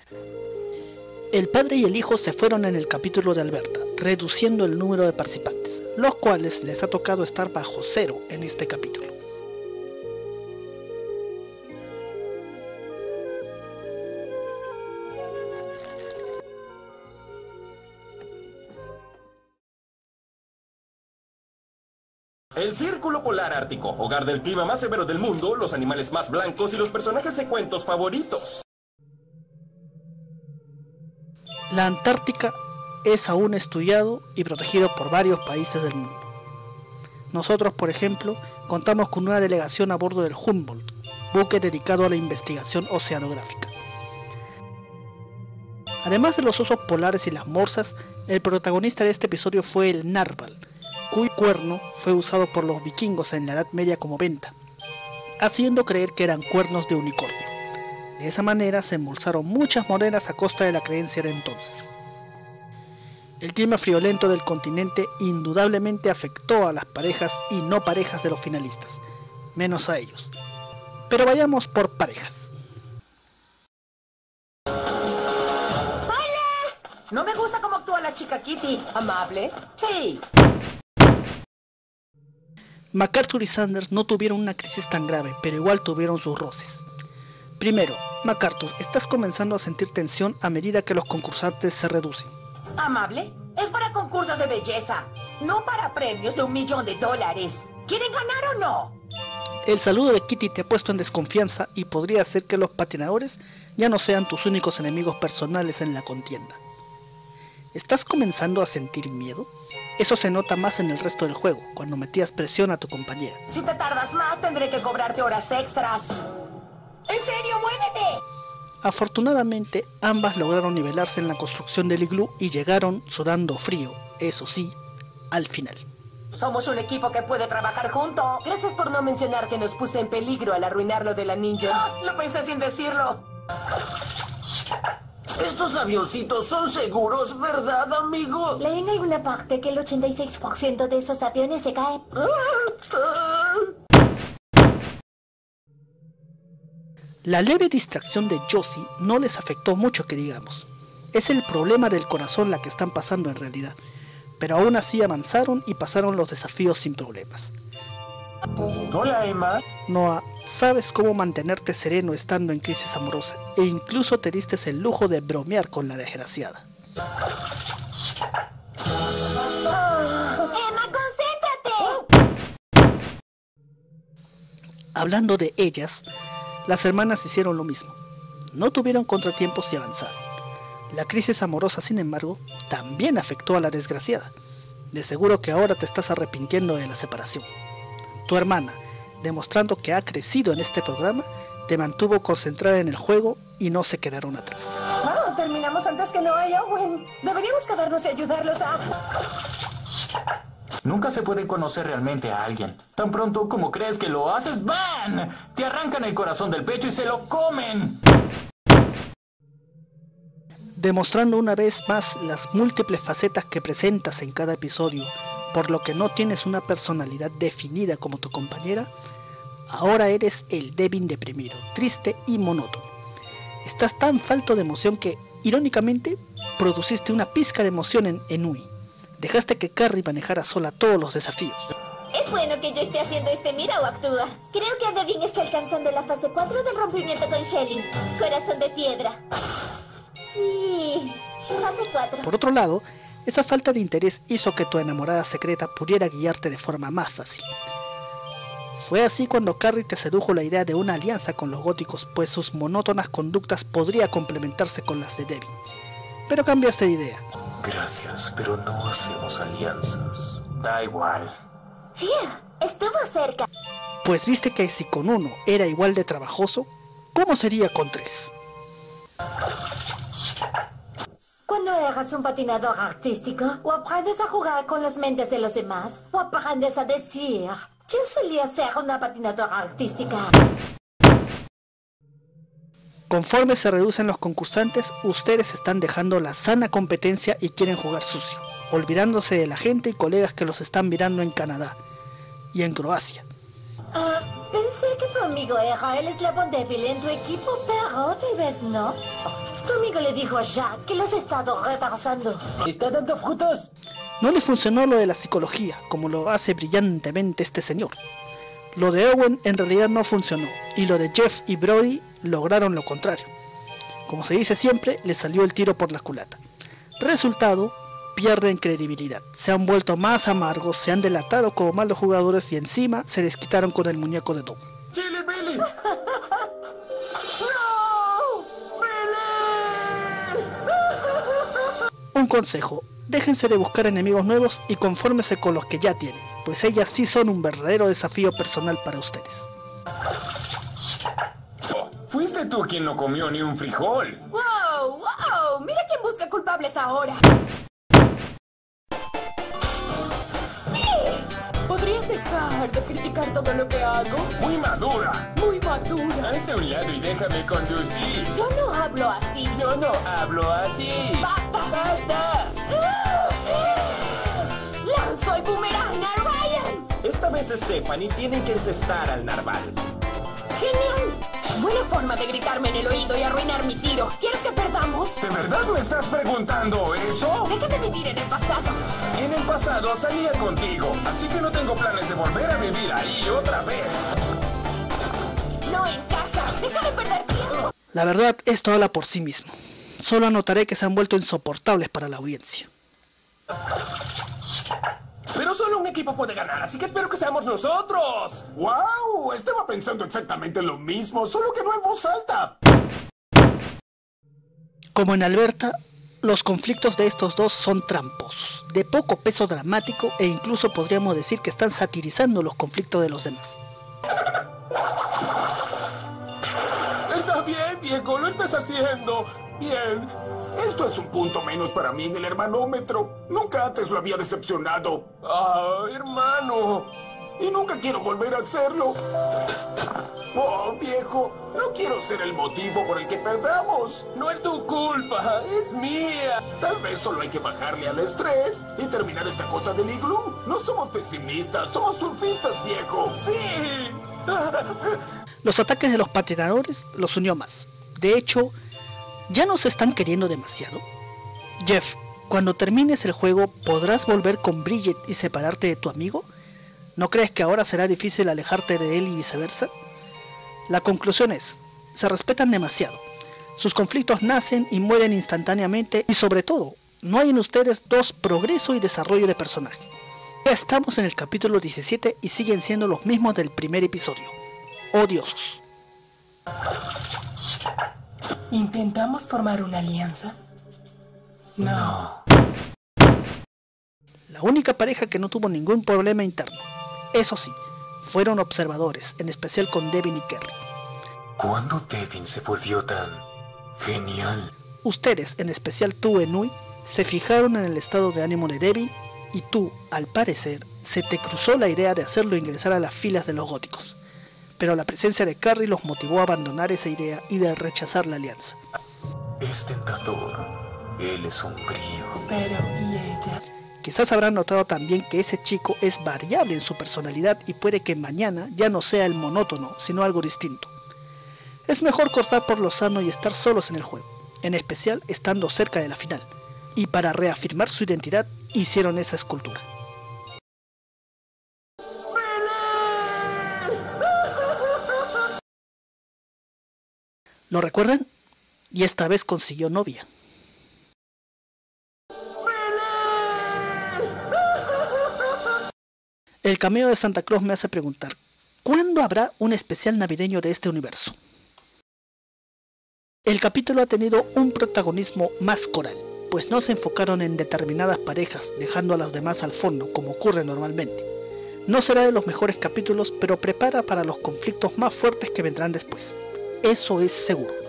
El padre y el hijo se fueron en el capítulo de Alberta, reduciendo el número de participantes, los cuales les ha tocado estar bajo cero en este capítulo. El Círculo Polar Ártico, hogar del clima más severo del mundo, los animales más blancos y los personajes de cuentos favoritos. La Antártica es aún estudiado y protegido por varios países del mundo. Nosotros, por ejemplo, contamos con una delegación a bordo del Humboldt, buque dedicado a la investigación oceanográfica. Además de los osos polares y las morsas, el protagonista de este episodio fue el narval, cuyo cuerno fue usado por los vikingos en la Edad Media como venta, haciendo creer que eran cuernos de unicornio. De esa manera se embolsaron muchas monedas a costa de la creencia de entonces. El clima friolento del continente indudablemente afectó a las parejas y no parejas de los finalistas, menos a ellos. Pero vayamos por parejas. ¡Hola! No me gusta cómo actúa la chica Kitty. ¿Amable? Sí. MacArthur y Sanders no tuvieron una crisis tan grave, pero igual tuvieron sus roces. Primero, MacArthur, estás comenzando a sentir tensión a medida que los concursantes se reducen. ¿Amable? Es para concursos de belleza, no para premios de $1 millón. ¿Quieren ganar o no? El saludo de Kitty te ha puesto en desconfianza y podría hacer que los patinadores ya no sean tus únicos enemigos personales en la contienda. ¿Estás comenzando a sentir miedo? Eso se nota más en el resto del juego, cuando metías presión a tu compañera. Si te tardas más, tendré que cobrarte horas extras. ¡En serio, muévete! Afortunadamente, ambas lograron nivelarse en la construcción del iglú y llegaron sudando frío, eso sí, al final. Somos un equipo que puede trabajar junto. Gracias por no mencionar que nos puse en peligro al arruinar lo de la ninja. Lo pensé sin decirlo. Estos avioncitos son seguros, ¿verdad, amigo? Leí en alguna parte que el 86% de esos aviones se caen. La leve distracción de Josie no les afectó mucho que digamos. Es el problema del corazón la que están pasando en realidad, pero aún así avanzaron y pasaron los desafíos sin problemas. Hola, Emma. Noah, sabes cómo mantenerte sereno estando en crisis amorosa, e incluso te diste el lujo de bromear con la desgraciada. ¡Emma, concéntrate! Hablando de ellas, las hermanas hicieron lo mismo. No tuvieron contratiempos y avanzaron. La crisis amorosa, sin embargo, también afectó a la desgraciada. De seguro que ahora te estás arrepintiendo de la separación. Tu hermana, demostrando que ha crecido en este programa, te mantuvo concentrada en el juego y no se quedaron atrás. Oh, terminamos antes que Noah y Owen. Deberíamos quedarnos y ayudarlos a... Nunca se puede conocer realmente a alguien. Tan pronto como crees que lo haces, ¡bam! Te arrancan el corazón del pecho y se lo comen. Demostrando una vez más las múltiples facetas que presentas en cada episodio, por lo que no tienes una personalidad definida como tu compañera, ahora eres el Devin deprimido, triste y monótono. Estás tan falto de emoción que, irónicamente, produciste una pizca de emoción en Enui. Dejaste que Carrie manejara sola todos los desafíos. Es bueno que yo esté haciendo mira o actúa. Creo que Devin está alcanzando la fase 4 del rompimiento con Shelly. Corazón de piedra. Sí, fase 4. Por otro lado, esa falta de interés hizo que tu enamorada secreta pudiera guiarte de forma más fácil. Fue así cuando Carrie te sedujo la idea de una alianza con los góticos, pues sus monótonas conductas podría complementarse con las de Devin. Pero cambiaste de idea. Gracias, pero no hacemos alianzas. Da igual. Estuvo cerca. Pues viste que si con uno era igual de trabajoso, ¿cómo sería con 3? Cuando eras un patinador artístico, o aprendes a jugar con las mentes de los demás, o aprendes a decir, yo solía ser una patinadora artística. Conforme se reducen los concursantes, ustedes están dejando la sana competencia y quieren jugar sucio, olvidándose de la gente y colegas que los están mirando en Canadá y en Croacia. Pensé que tu amigo era el eslabón débil en tu equipo, pero tal vez no. Tu amigo le dijo a Jack que los ha estado retrasando. ¿Está dando frutos? No le funcionó lo de la psicología, como lo hace brillantemente este señor. Lo de Owen en realidad no funcionó, y lo de Jeff y Brody lograron lo contrario. Como se dice siempre, les salió el tiro por la culata. Resultado, pierden credibilidad, se han vuelto más amargos, se han delatado como malos jugadores y encima se desquitaron con el muñeco de Dom. ¡Chili Billy! ¡No! Un consejo, déjense de buscar enemigos nuevos y confórmense con los que ya tienen, pues ellas sí son un verdadero desafío personal para ustedes. Oh, fuiste tú quien no comió ni un frijol. ¡Wow! ¡Wow! Mira quién busca culpables ahora. ¿Podrías dejar de criticar todo lo que hago? Muy madura. Muy madura. Hazte a un lado y déjame conducir. Yo no hablo así. Yo no hablo así. ¡Basta! ¡Basta! ¡Lanzo el boomerang a Ryan! Esta vez Stephanie tiene que encestar al narval. ¡Genial! Buena forma de gritarme en el oído y arruinar mi tiro. ¿Quieres que perdamos? ¿De verdad me estás preguntando eso? Déjame vivir en el pasado. En el pasado salía contigo, así que no tengo planes de volver a vivir ahí otra vez. No encaja. Déjame perder tiempo. La verdad, esto habla por sí mismo. Solo anotaré que se han vuelto insoportables para la audiencia. Pero solo un equipo puede ganar, así que espero que seamos nosotros. ¡Wow! Estaba pensando exactamente lo mismo, solo que no en voz alta. Como en Alberta, los conflictos de estos dos son tramposos, de poco peso dramático e incluso podríamos decir que están satirizando los conflictos de los demás. Está bien, viejo, lo estás haciendo. Bien. Esto es un punto menos para mí en el hermanómetro. Nunca antes lo había decepcionado. Ah, hermano. Y nunca quiero volver a hacerlo. Oh, viejo, no quiero ser el motivo por el que perdamos. No es tu culpa, es mía. Tal vez solo hay que bajarle al estrés y terminar esta cosa del iglú. No somos pesimistas, somos surfistas, viejo. ¡Sí! Los ataques de los patinadores los unió más. De hecho, ¿ya no se están queriendo demasiado? Jeff, cuando termines el juego, ¿podrás volver con Bridget y separarte de tu amigo? ¿No crees que ahora será difícil alejarte de él y viceversa? La conclusión es, se respetan demasiado. Sus conflictos nacen y mueren instantáneamente y sobre todo, no hay en ustedes dos progreso y desarrollo de personaje. Ya estamos en el capítulo 17 y siguen siendo los mismos del primer episodio. Odiosos. ¿Intentamos formar una alianza? No. La única pareja que no tuvo ningún problema interno. Eso sí, fueron observadores, en especial con Devin y Kerry. ¿Cuándo Devin se volvió tan genial? Ustedes, en especial tú, Enui, se fijaron en el estado de ánimo de Devin y tú, al parecer, se te cruzó la idea de hacerlo ingresar a las filas de los góticos. Pero la presencia de Carrie los motivó a abandonar esa idea y de rechazar la alianza. Es tentador. Él es sombrío. Pero, ¿y ella? Quizás habrán notado también que ese chico es variable en su personalidad y puede que mañana ya no sea el monótono, sino algo distinto. Es mejor cortar por lo sano y estar solos en el juego, en especial estando cerca de la final. Y para reafirmar su identidad, hicieron esa escultura. ¿Lo recuerdan? Y esta vez consiguió novia. El cameo de Santa Claus me hace preguntar, ¿cuándo habrá un especial navideño de este universo? El capítulo ha tenido un protagonismo más coral, pues no se enfocaron en determinadas parejas, dejando a las demás al fondo, como ocurre normalmente. No será de los mejores capítulos, pero prepara para los conflictos más fuertes que vendrán después. Eso es seguro.